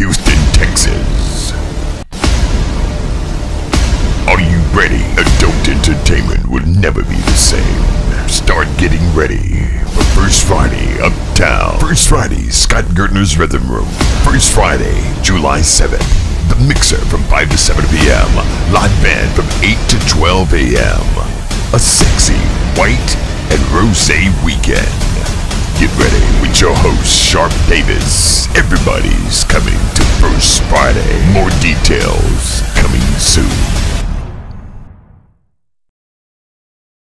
Houston, Texas. Are you ready? Adult entertainment will never be the same. Start getting ready for First Friday Uptown. First Friday, Scott Gertner's Rhythm Room. First Friday, July 7th. The Mixer from 5 to 7 p.m. Live band from 8 to 12 a.m. A sexy, white, and rosé weekend. Get ready with your host, Sharp Davis. Everybody's coming to First Friday. More details coming soon.